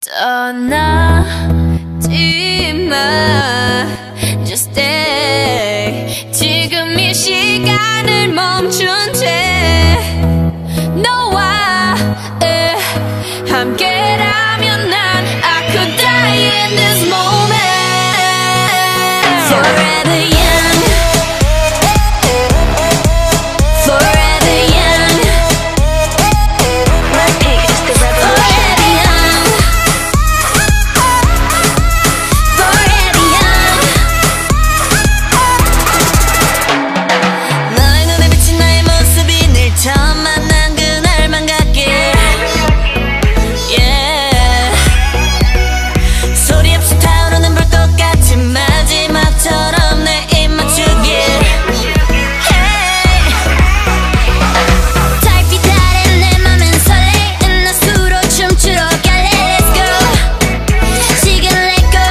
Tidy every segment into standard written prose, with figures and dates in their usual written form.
떠나지 마, just stay. 지금 이 시간을 멈춘 채 너와 함께라면 난 I could die in this moment. Forever young, forever young. BLACPİNK is the revolution. Forever young, 너의 눈에 비친 나의 모습이 늘 처음 만난 그날만 같길. Yeah. 소리 없이 타오르는 불꽃 같은 마지막처럼 내 입 맞추길. Hey. 달빛 아래 내 맘은 설레는 낮수로 춤추러 갈래. Let's go. 지금 let go.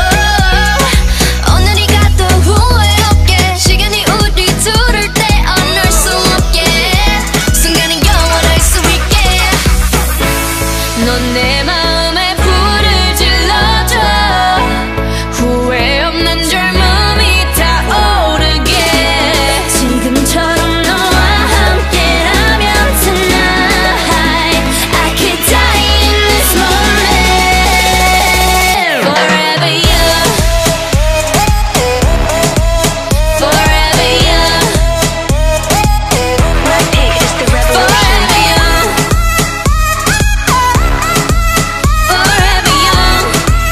오늘이 가도 후회 없게. 시간이 우리 둘을 떼어놓을 수 없게. 순간이 영원할 수 있게. 넌 내 마음에 불을 질러줘. 후회 없는 젊음이 타오르게. 지금처럼 너와 함께라면 tonight I could die in this moment. Forever young, forever young. BLACPİNK is the revolution. Forever young, forever young.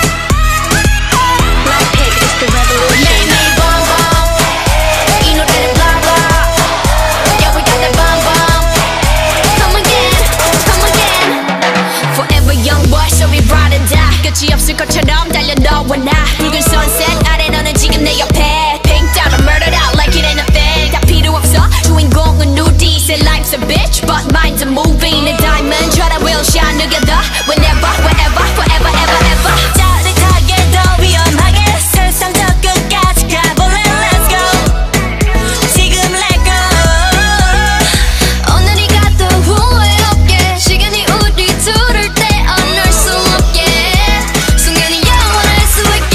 BLACPİNK is the revolution. 매일매일 bomb bomb. 이 노래는 blah blah. Yeah, we got that bomb bomb. Come again, come again. Forever young boy, so we ride and die. 끝이 없을 것처럼 달려 너와 나. 붉은 sunset 아래 너는 지금 내 옆에. Pink down and murdered out like it ain't a thing. 다 필요 없어. 주인공은 우리. Say life's a bitch, but mine's a movie. 내 diamond, try to will shine together. Whenever, wherever, forever, ever, ever. 짜릿하게 더 위험하게 세상 저 끝까지 가볼래. Let's go. 지금 let go. 오늘이 가도 후회 없게. 시간이 우리 둘을 떼어놓을 수 없게. 순간이 영원할 수 있게.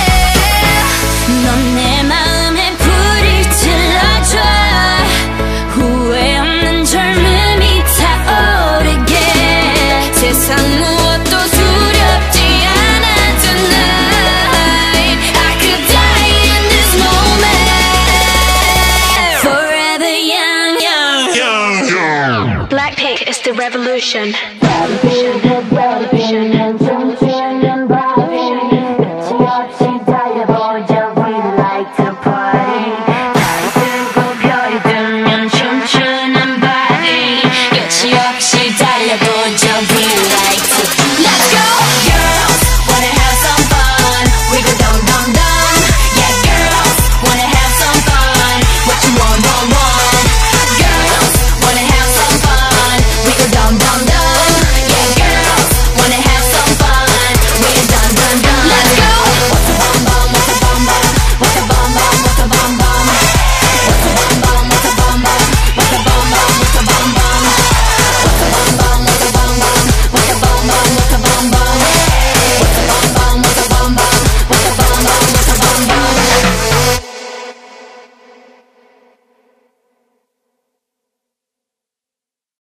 넌 내 마음에 불을 질러줘. 후회 없는 젊음이 타오르게. 세상 무엇도 두렵지 않아 tonight. I could die in this moment. Forever young, BLACPİNK is the revolution. revolution, revolution.